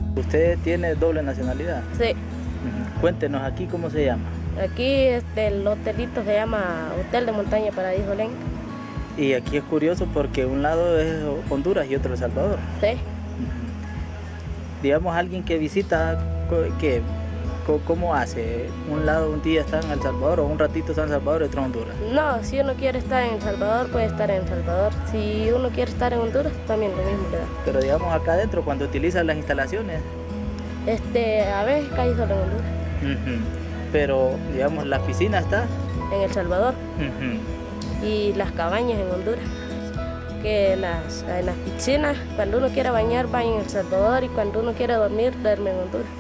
¿Usted tiene doble nacionalidad? Sí. Cuéntenos aquí cómo se llama. Aquí el hotelito se llama Hotel de Montaña Paraíso Lenca. Y aquí es curioso porque un lado es Honduras y otro El Salvador. Sí. Digamos, alguien que visita, ¿qué? ¿Cómo hace? Un lado un día está en El Salvador o un ratito está en El Salvador y otro en Honduras. No, si uno quiere estar en El Salvador, puede estar en El Salvador. Si uno quiere estar en Honduras, también lo mismo le da. Pero digamos acá adentro, cuando utilizan las instalaciones. A veces cae solo en Honduras. Pero digamos, la piscina está En El Salvador. Y las cabañas en Honduras. Que en las piscinas, cuando uno quiere bañar, baña en El Salvador, y cuando uno quiere dormir, duerme en Honduras.